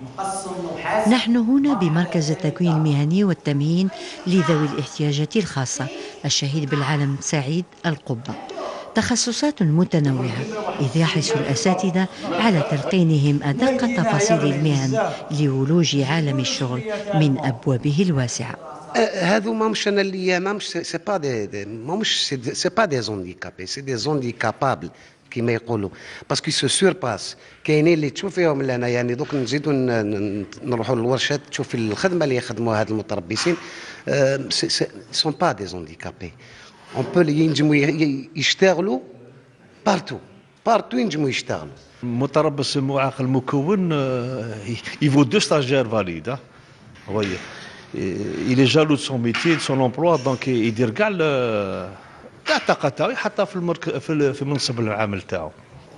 نحن هنا بمركز التكوين المهني والتمهين لذوي الاحتياجات الخاصة الشهيد بالعالم سعيد القبة. تخصصات متنوعة، إذ يحرص الأساتذة على تلقينهم أدق تفاصيل المهن لولوج عالم الشغل من أبوابه الواسعة. هذو ماهمش انا اللي ماهمش سي با دي ماهمش سي با دي زونديكابي، سي دي زونديكابابل كيما يقولوا، باسكو سو سور باس. كاينين اللي تشوف فيهم لنا يعني دوك نزيدوا نروحوا للورشات تشوف الخدمه اللي يخدموا هاد المتربصين سون با دي زونديكابي. اون بو ينجموا يشتغلوا بارتو ينجموا يشتغلوا. متربص المعاق المكون يفو دو ستاجير فاليد. وي il est jaloux de son métier de son emploi donc يدير كاع الطاقه تاعو حتى في منصب العمل تاعو.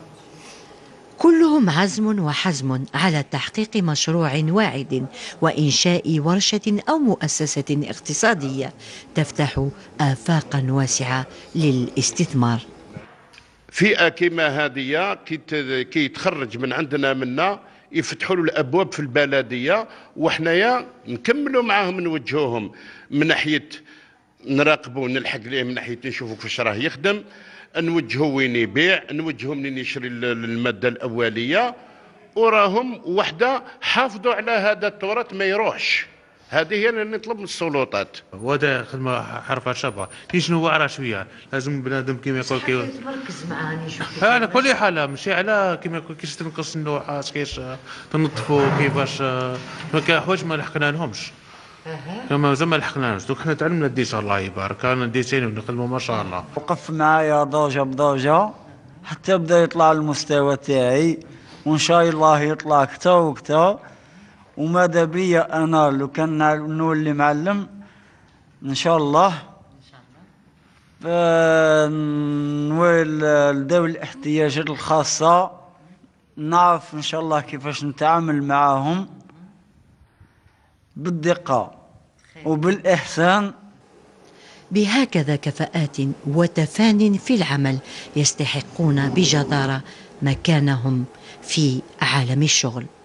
كلهم عزم وحزم على تحقيق مشروع واعد وإنشاء ورشة أو مؤسسة اقتصادية تفتح آفاقا واسعة للاستثمار. فئة كما هذه كي تخرج من عندنا منا يفتحوا له الابواب في البلديه، وحنايا نكملوا معاهم نوجهوهم من ناحيه نراقبوا نلحق ليه، من ناحيه نشوفوا كيفاش راه يخدم، نوجهوا وين يبيع، نوجهوا منين يشري الماده الاوليه، وراهم وحده حافظوا على هذا التراث ما يروحش. هذه هي اللي نطلب من السلطات. وهذا خدمه حرفه شابه كي شنو واعره شويه، لازم بنادم كيما يقول مركز معاني شوف على كل حاله ماشي على كيما يقول كيفاش تنقص اللوحات، كيفاش تنظفوا، كيفاش ما كاين حوايج ما لحقنا لهمش. كما زعما لحقناش دوك حنا تعلمنا ديجا الله يبارك، انا ديتين ونخدموا ما شاء الله. وقف معايا ضوجه بضوجه حتى بدا يطلع المستوى تاعي، وان شاء الله يطلع كتا وكتا. وماذا بيا انا لو كان نولي معلم ان شاء الله نولي ذوي الاحتياجات الخاصه، نعرف ان شاء الله كيفاش نتعامل معاهم بالدقه وبالاحسان. بهكذا كفاءات وتفان في العمل يستحقون بجدارة مكانهم في عالم الشغل.